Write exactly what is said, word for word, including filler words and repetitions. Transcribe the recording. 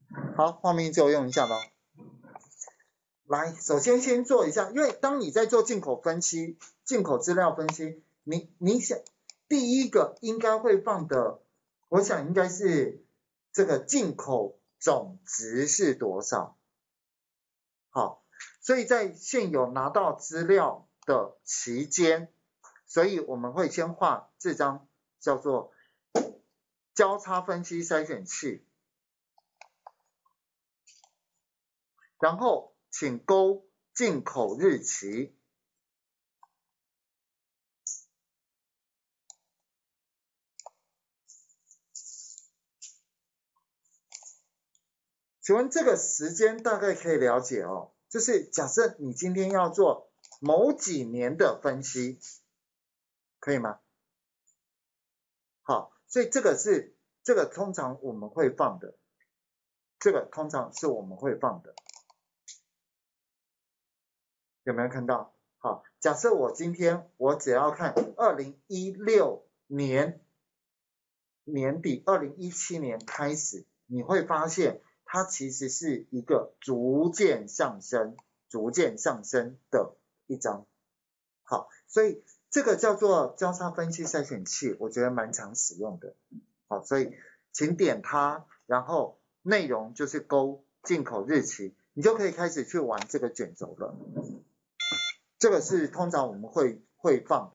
好，画面就用一下咯。来，首先先做一下，因为当你在做进口分析、进口资料分析，你你想第一个应该会放的，我想应该是这个进口总值是多少。好，所以在现有拿到资料的期间，所以我们会先画这张叫做交叉分析筛选器，然后请勾进口日期。请问这个时间大概可以了解哦，就是假设你今天要做某几年的分析，可以吗？好，所以这个是这个通常我们会放的，这个通常是我们会放的，有没有看到？好，假设我今天我只要看二零一六年年底，二零一七年开始，你会发现它其实是一个逐渐上升、逐渐上升的一张。好，所以这个叫做交叉分析筛选器，我觉得蛮常使用的。好，所以请点它，然后内容就是勾进口日期，你就可以开始去玩这个卷轴了。这个是通常我们会会放。